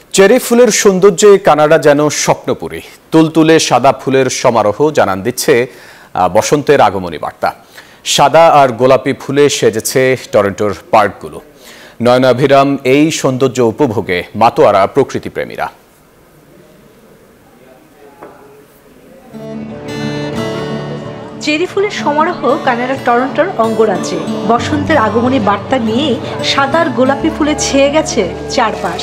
Cherry ফুলের সৌন্দর্যে Canada যেন স্বপ্নপুরী। তুলতুলে সাদা ফুলের সমারোহ জানান দিচ্ছে বসন্তের আগমনী বার্তা। সাদা আর গোলাপি ফুলে সেজেছে টরন্টোর পার্কগুলো। নয়নাভিরাম এই সৌন্দর্য উপভোগে মাতোয়ারা প্রকৃতিপ্রেমীরা। চেরি ফুলের সমারোহ কানাডার টরন্টোর অঙ্গরাজ্যে। বসন্তের আগমনী বার্তা নিয়ে সাদা আর গোলাপি ফুলে ছেয়ে গেছে চারপাশ।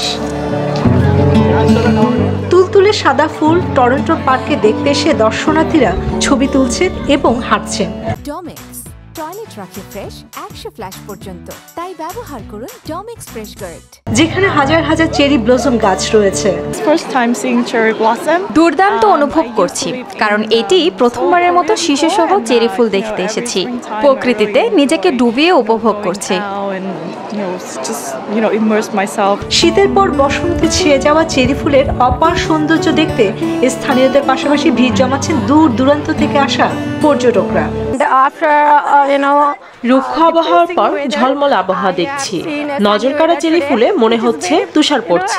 তুলতুলে সাদা ফুল টরন্টোর পার্কে দেখতে এসে দর্শনার্থীরা ছবি তুলছেন এবং হাঁটছেন। টয়লেট রাখে ফ্রেশ 100 ফ্ল্যাশ পর্যন্ত, তাই ব্যবহার করুন ডমিক্স ফ্রেশ গার্ড। যেখানে হাজার হাজার চেরি ব্লসম গাছ রয়েছে। দুর্দান্ত অনুভব করছি, কারণ এটি প্রথমবারের মতো শিশুসহ চেরি ফুল দেখতে এসেছি। প্রকৃতিতে নিজেকে ডুবিয়ে উপভোগ করছি। শীতের পর বসন্তে ছেয়ে যাওয়া চেরি ফুলের অপার সৌন্দর্য দেখতে স্থানীয়দের পাশাপাশি ভিড় জমাচ্ছেন দূর দূরান্ত থেকে আসা পর্যটকরা। রুক্ষ আবহাওয়ার পর ঝলমল আবহাওয়া দেখছি। নজর কাড়া চেরি ফুলে মনে হচ্ছে তুষার পড়ছে।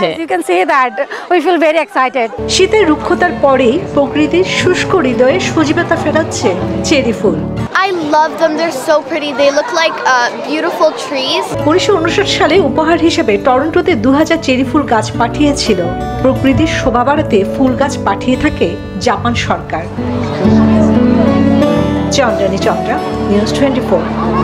শীতের রুক্ষতার পরেই প্রকৃতির শুষ্ক হৃদয়ে সজীবতা ফেরাচ্ছে চেরি ফুল। I love them. They're so pretty. They look like beautiful trees. 1959 সালে উপহার হিসেবে টরন্টোতে 2000 চেরি ফুল গাছ পাঠিয়েছিল। প্রকৃতির শোভা বাড়াতে ফুল গাছ পাঠিয়ে থাকে জাপান সরকার। চন্দ্রানী চন্দ্রা, নিউজ 24।